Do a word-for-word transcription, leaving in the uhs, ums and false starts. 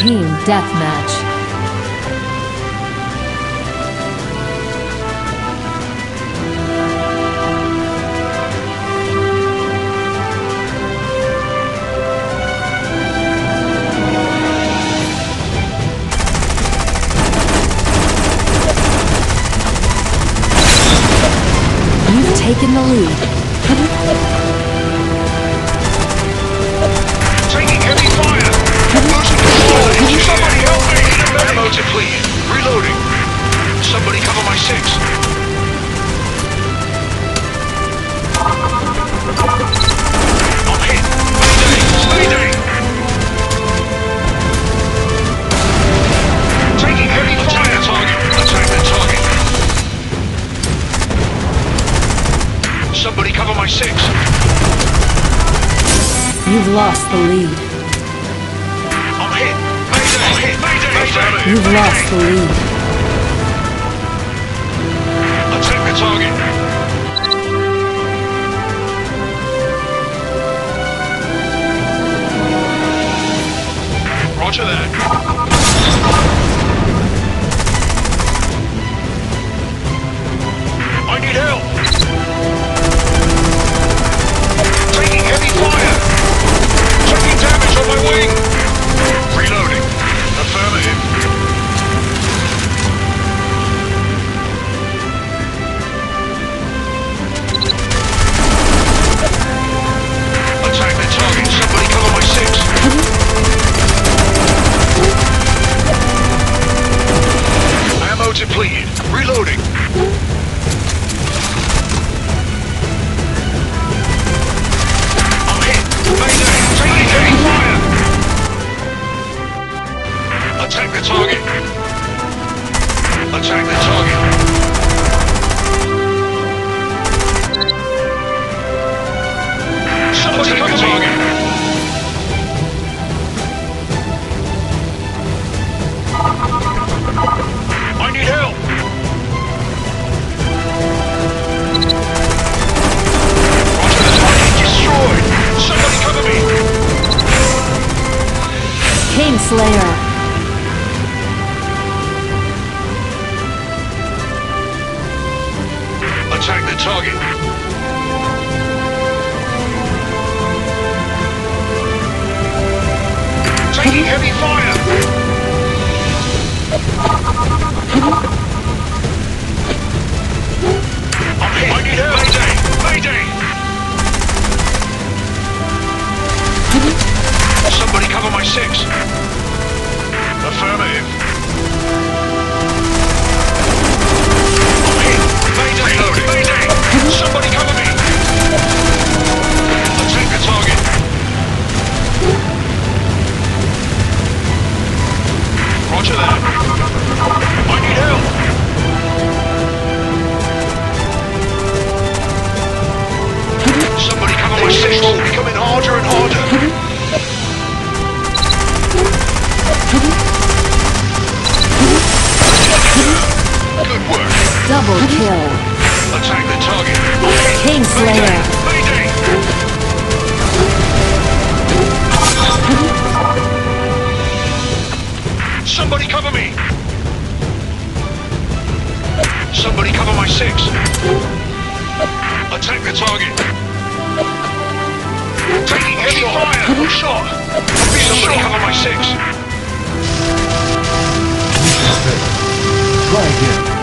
Team Deathmatch. You've taken the lead. Taking heavy fire! Losing control! Somebody help me! Ammo depleted. Reloading. Somebody cover my six. I'm hit. Mayday! Mayday! Taking heavy fire! Target. Attack the target. Somebody cover my six. You've lost the lead. I'm hit. Mayday! I'm hit. Mayday! Mayday! You've lost the lead. Attack the target. Roger that. I need help. Taking heavy fire. Taking damage on my wing. Reloading. Affirmative. Attack the target. Somebody cover my six. Ammo depleted. Reloading. I'm hit. Mayday. Taking heavy fire. Attack the target. Attack the target. Somebody cover the target. I need help. Roger the target destroyed. Somebody cover me. Kingslayer. Attack the target. Taking heavy fire. I'm hit. I need help. Mayday. Mayday. Somebody cover my six. Affirmative. I'm hit. Mayday. Reloading. Mayday. Somebody cover me. Attack the target. Roger that. I need help. Somebody cover my six. It's becoming harder and harder. Good work. Double kill. Attack the target. Kingslayer. Mayday. Somebody cover me. Somebody cover my six. Attack the target. Taking heavy fire. I'm shot. Somebody cover my six. Try again.